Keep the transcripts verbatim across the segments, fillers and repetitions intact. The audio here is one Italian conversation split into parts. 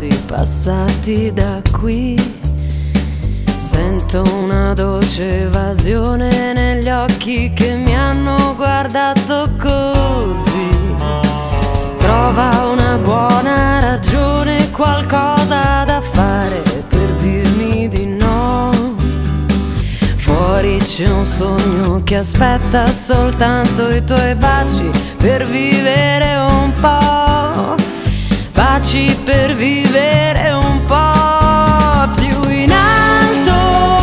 passi passati da qui. Sento una dolce evasione negli occhi che mi hanno guardato così. Trova una buona ragione, qualcosa da fare per dirmi di no. Fuori c'è un sogno che aspetta soltanto i tuoi baci per vivere un po'. Baci per vivere un po' più in alto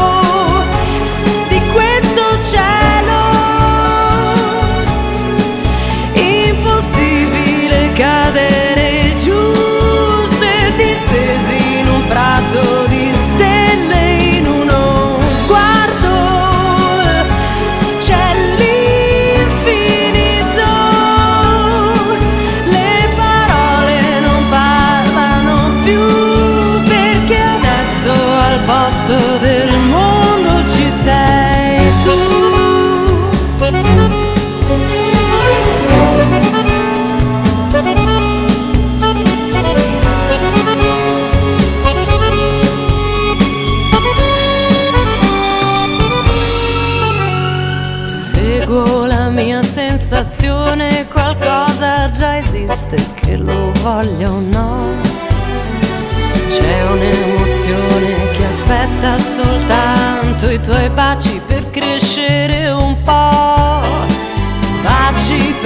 di questo cielo. Impossibile cadere giù se distesi in un prato di stelle, in uno sguardo c'è l'infinito. Le parole non parlano più, perché adesso al posto del mondo ci sei tu. Seguo la mia sensazione, qualcosa già esiste che lo voglia o no. C'è un'emozione che aspetta soltanto i tuoi baci per crescere un po'. Baci